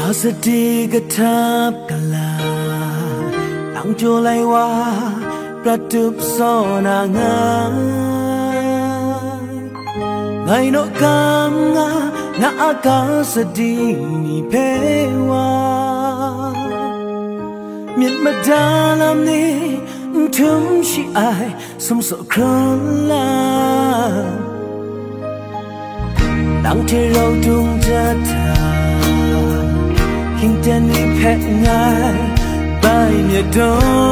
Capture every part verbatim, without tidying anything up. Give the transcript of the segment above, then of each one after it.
สติกระทับกะลาตั้งโจไลวาประตุบโซนางาไงนกกามงานาอากาศดีมีเพวามิดมาดาลามนี้ถึงชีไอสมสครลาดังที่เราทุ่งจะทาหิงเจนี่แพ้ง่ายไปเมียด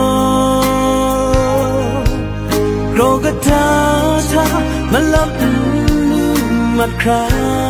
โรกตาทามาลับมัดครา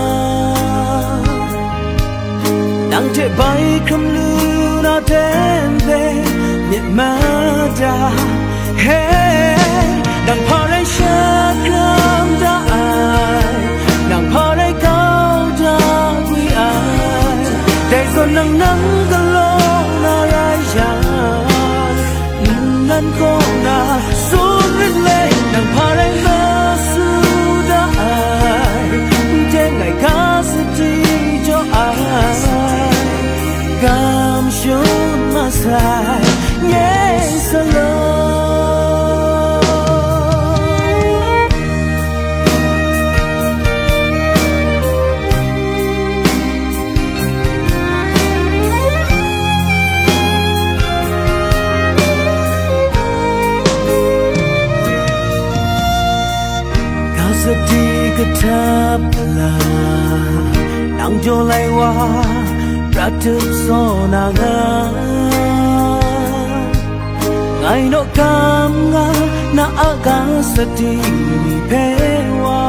ดังที่ใบคำลือนาเต็มเพเมียมาดาเฮดังพอได้เชื่อกรามได้ดังพอได้เข้าได้คุยอายได้ส่วนนั่งนั่งก็ลงนาไรยานั่นก็น่าสู้นิดเล็กดังพอได้มาสู้ได้เจ๊ไงข้าสุดที่เจ้าอายกำชุ่มมาใส่เงี้ยสลบสติกระทับกะลานั่งโจไลวาประตุบโซนางาไงนกกามงานาอากาศดีมีเพวา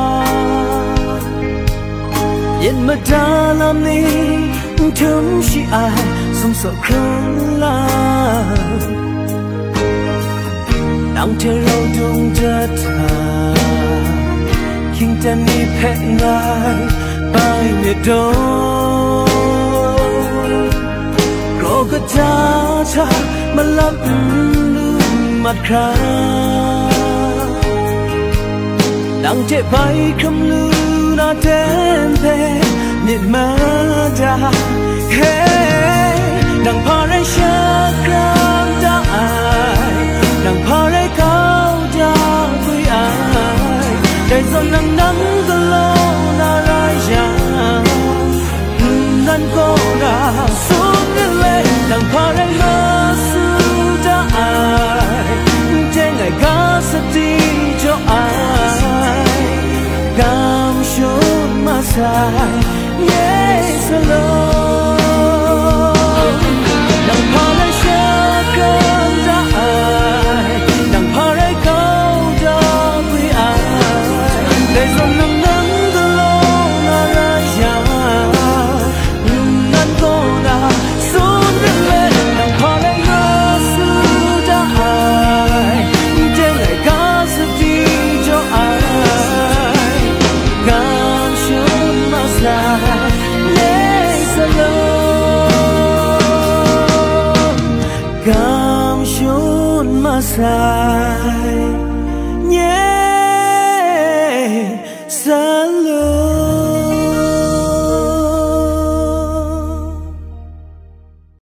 เย็นมาดาลามนี้ถึงชีไอสมสครลาดังที่เราดุงจะทาคิงจะมีแพ้ง่ายไปเมียดโรกตาชามาลับลืมมัดคราดังเจ็บใบคำลือนาเต็มเพเมียมาดาเฮดังพอได้เชื่อกรามได้ดังพอได้เข้าได้คุยอายได้ส่วนนั่งนั่งก็ลงนาไรยานั่นก็น่าสู้นิดเล็กดังพอได้มาสู้ได้เจ๊ไงข้าสุดที่เจ้าอายกำชุ่มมาใส่เงี้ยสลบดังพอได้เชื่อกรามได้ดังพอได้เข้าได้คุยอายได้ส่วนนั่งนั่งก็ลงนาไรยานั่นก็น่าสู้นิดเล็กดังพอได้มาสู้ได้เจ๊ไงข้าสุดที่เจ้าอายกำชุ่มมาใส่เงี้ยสลบกำชุ่มมาใส่